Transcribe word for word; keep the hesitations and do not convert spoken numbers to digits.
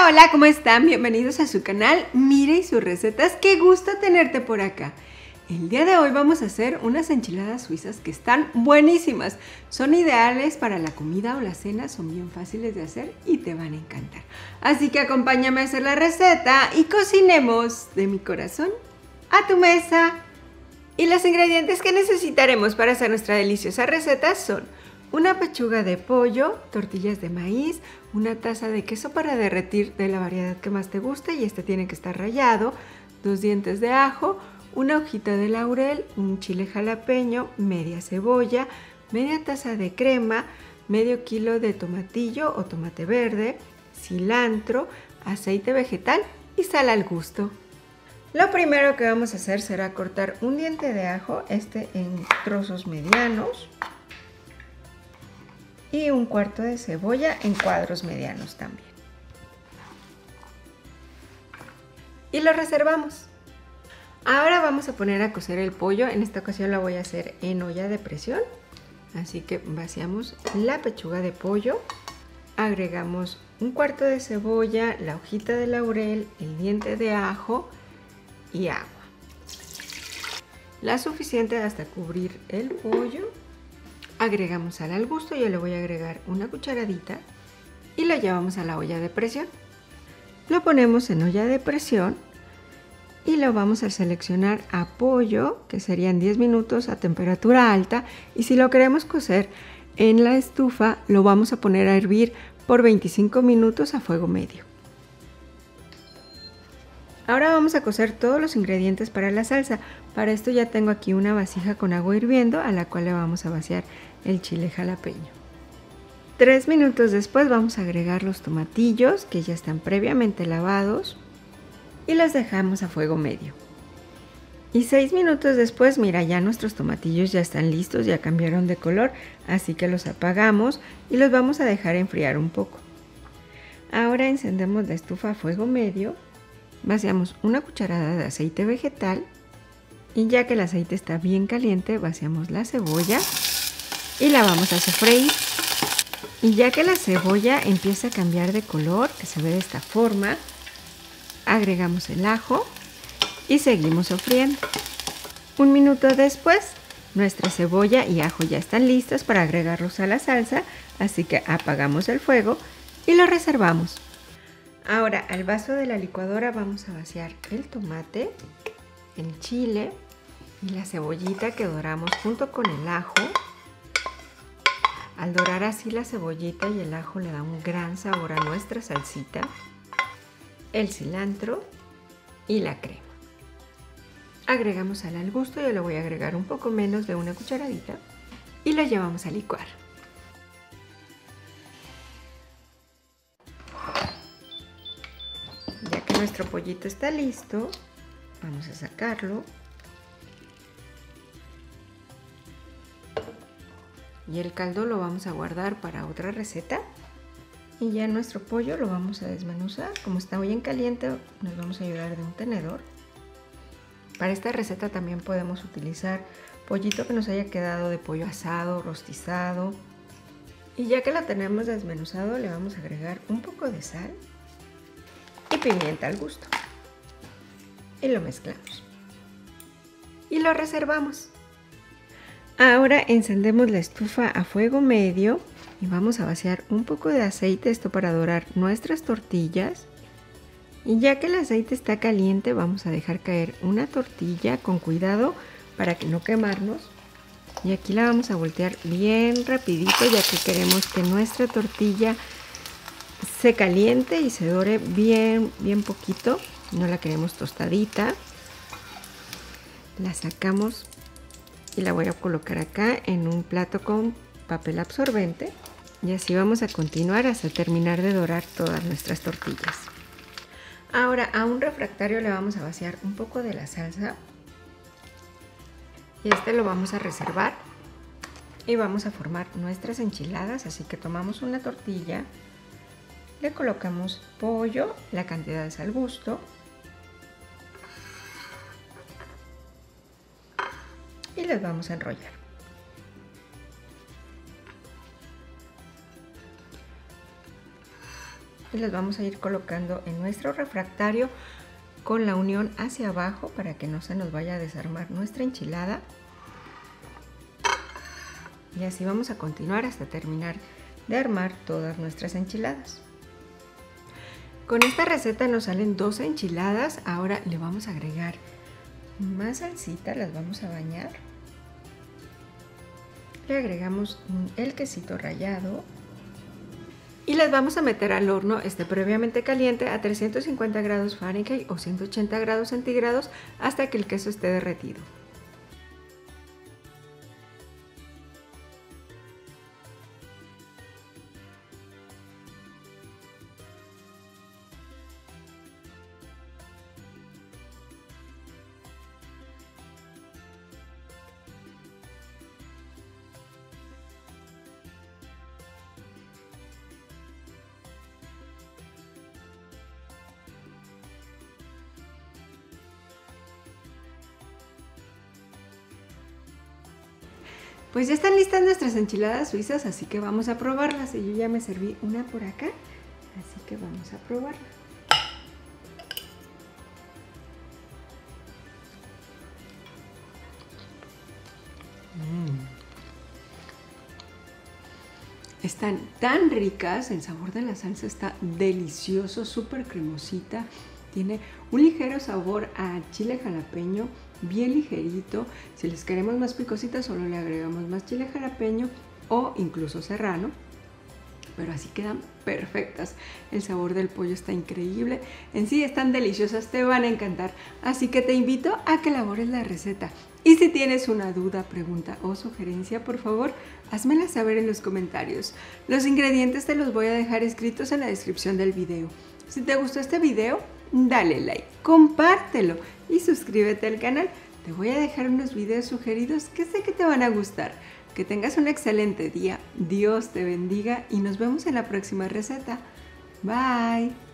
Hola, ¿cómo están? Bienvenidos a su canal Mire y sus recetas. ¡Qué gusto tenerte por acá! El día de hoy vamos a hacer unas enchiladas suizas que están buenísimas. Son ideales para la comida o la cena, son bien fáciles de hacer y te van a encantar. Así que acompáñame a hacer la receta y cocinemos de mi corazón a tu mesa. Y los ingredientes que necesitaremos para hacer nuestra deliciosa receta son una pechuga de pollo, tortillas de maíz, una taza de queso para derretir de la variedad que más te guste y este tiene que estar rallado, dos dientes de ajo, una hojita de laurel, un chile jalapeño, media cebolla, media taza de crema, medio kilo de tomatillo o tomate verde, cilantro, aceite vegetal y sal al gusto. Lo primero que vamos a hacer será cortar un diente de ajo, este en trozos medianos, y un cuarto de cebolla en cuadros medianos también. Y lo reservamos. Ahora vamos a poner a cocer el pollo. En esta ocasión lo voy a hacer en olla de presión. Así que vaciamos la pechuga de pollo. Agregamos un cuarto de cebolla, la hojita de laurel, el diente de ajo y agua. La suficiente hasta cubrir el pollo. Agregamos sal al gusto, yo le voy a agregar una cucharadita y lo llevamos a la olla de presión. Lo ponemos en olla de presión y lo vamos a seleccionar a pollo, que serían diez minutos a temperatura alta, y si lo queremos cocer en la estufa lo vamos a poner a hervir por veinticinco minutos a fuego medio. Ahora vamos a cocer todos los ingredientes para la salsa. Para esto ya tengo aquí una vasija con agua hirviendo a la cual le vamos a vaciar el chile jalapeño. Tres minutos después vamos a agregar los tomatillos que ya están previamente lavados y los dejamos a fuego medio. Y seis minutos después, mira, ya nuestros tomatillos ya están listos, ya cambiaron de color, así que los apagamos y los vamos a dejar enfriar un poco. Ahora encendemos la estufa a fuego medio. Vaciamos una cucharada de aceite vegetal y ya que el aceite está bien caliente, vaciamos la cebolla y la vamos a sofreír. Y ya que la cebolla empieza a cambiar de color, que se ve de esta forma, agregamos el ajo y seguimos sofriendo. Un minuto después, nuestra cebolla y ajo ya están listos para agregarlos a la salsa, así que apagamos el fuego y lo reservamos. Ahora al vaso de la licuadora vamos a vaciar el tomate, el chile y la cebollita que doramos junto con el ajo. Al dorar así la cebollita y el ajo le da un gran sabor a nuestra salsita, el cilantro y la crema. Agregamos sal al gusto, yo le voy a agregar un poco menos de una cucharadita y lo llevamos a licuar. Ya que nuestro pollito está listo, vamos a sacarlo. Y el caldo lo vamos a guardar para otra receta. Y ya nuestro pollo lo vamos a desmenuzar. Como está bien caliente, nos vamos a ayudar de un tenedor. Para esta receta también podemos utilizar pollito que nos haya quedado de pollo asado, rostizado. Y ya que lo tenemos desmenuzado, le vamos a agregar un poco de sal y pimienta al gusto. Y lo mezclamos. Y lo reservamos. Ahora encendemos la estufa a fuego medio y vamos a vaciar un poco de aceite, esto para dorar nuestras tortillas. Y ya que el aceite está caliente, vamos a dejar caer una tortilla con cuidado para que no quemarnos. Y aquí la vamos a voltear bien rapidito, ya que queremos que nuestra tortilla se caliente y se dore bien, bien poquito. No la queremos tostadita. La sacamos y la voy a colocar acá en un plato con papel absorbente. Y así vamos a continuar hasta terminar de dorar todas nuestras tortillas. Ahora a un refractario le vamos a vaciar un poco de la salsa. Y este lo vamos a reservar. Y vamos a formar nuestras enchiladas. Así que tomamos una tortilla. Le colocamos pollo, la cantidad es al gusto. Y les vamos a enrollar. y las vamos a ir colocando en nuestro refractario con la unión hacia abajo para que no se nos vaya a desarmar nuestra enchilada. Y así vamos a continuar hasta terminar de armar todas nuestras enchiladas. Con esta receta nos salen dos enchiladas. Ahora le vamos a agregar más salsita, las vamos a bañar. Le agregamos el quesito rallado y las vamos a meter al horno este previamente caliente a trescientos cincuenta grados Fahrenheit o ciento ochenta grados centígrados hasta que el queso esté derretido. Pues ya están listas nuestras enchiladas suizas, así que vamos a probarlas. Y yo ya me serví una por acá, así que vamos a probarla. Mm. Están tan ricas, el sabor de la salsa está delicioso, súper cremosita. Tiene un ligero sabor a chile jalapeño, bien ligerito. Si les queremos más picositas, solo le agregamos más chile jalapeño o incluso serrano. Pero así quedan perfectas. El sabor del pollo está increíble. En sí están deliciosas, te van a encantar. Así que te invito a que elabores la receta. Y si tienes una duda, pregunta o sugerencia, por favor, házmela saber en los comentarios. Los ingredientes te los voy a dejar escritos en la descripción del video. Si te gustó este video, dale like, compártelo y suscríbete al canal. Te voy a dejar unos videos sugeridos que sé que te van a gustar. Que tengas un excelente día, Dios te bendiga y nos vemos en la próxima receta. Bye.